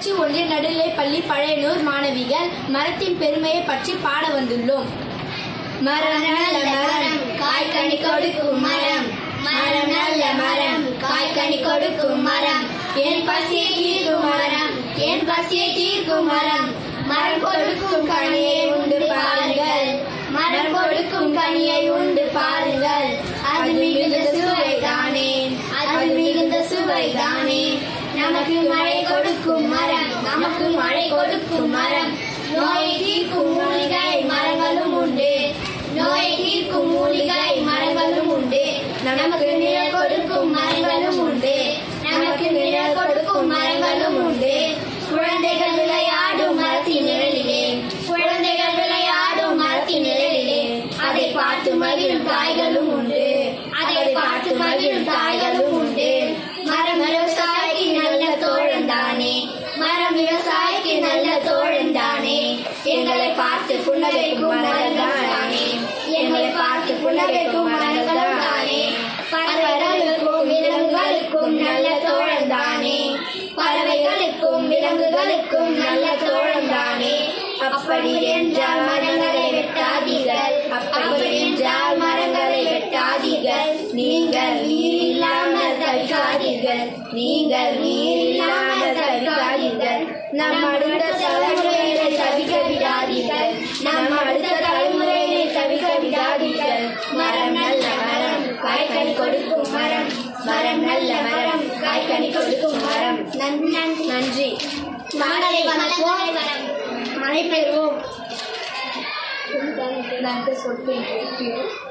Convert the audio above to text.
ஊராட்சி ஒன்றிய நடுநிலைப்பள்ளி பழையனூர் மாணவிகள் மரத்தின் பெருமையை பற்றி பாட வந்துள்ளோம். மரம் நல்ல மரம் காய்கனி கொடுக்கும் மரம், மரம் நல்ல மரம் காய்கனி கொடுக்கும் மரம், என் பசியை தீர்க்கும் மரம், என் பசியை தீர்க்கும் மரம், மரம் கொடுக்கும் கனியை உண்டு பாருங்கள், மரம் கொடுக்கும் கனியை உண்டு பாருங்கள், அது மிகுந்த சுவைதானே, அது மிகுந்த சுவைதானே. நமக்கு மழை கொடுக்கும் மரம், நமக்கு மழை கொடுக்கும் மரம், நோயை தீர்க்கும் மூலிகை மரங்களும் உண்டு, நோயை தீர்க்கும் மூலிகை மரங்களும் உண்டு, நமக்கு நிழல் கொடுக்கும் மரங்களும் உண்டு, நமக்கு நிழல் கொடுக்கும் மரங்களும் உண்டு. குழந்தைகள் விளையாடும் மரத்தின் நிழலிலே, குழந்தைகள் விளையாடும் மரத்தின் நிழலிலே, அதை பார்த்து மகிழும் தாய்களும் உண்டு, அதை பார்த்து மகிழும் தாய்களும் உண்டு. மரம் விவசாயிக்கு நல்ல தோழன் தானே, மரம் விவசாயிக்கு நல்ல தோழன் தானே, எங்களை பார்த்து புன்னகைக்கும் மரங்கள் தானே, எங்களை பார்த்து புன்னகைக்கும் மரங்கள் தானே. பறவைகளுக்கும் விலங்குகளுக்கும் நல்ல தோழன் தானே, பறவைகளுக்கும் விலங்குகளுக்கும் நல்ல தோழன் தானே. அப்படி என்றால் மரங்களை வெட்டாதீர்கள், அப்படி என்றால் மரங்களை வெட்டாதீர்கள், நீங்கள் நீர் இல்லாமல் தவிக்காதீர்கள், நீங்கள் நீர் இல்லாமல் தவிக்காதீர்கள். நம் அடுத்த தலைமுறையினை தவிக்க விடாதீர்கள், நம் அடுத்த தலைமுறையினை தவிக்க விடாதீர்கள். மரம் நல்ல மரம் காய்கனி கொடுக்கும் மரம், மரம் நல்ல மரம் காய்கனி கொடுக்கும் மரம். நன்றி. மழை வளர்ப்போம், மழை பெறுவோம்.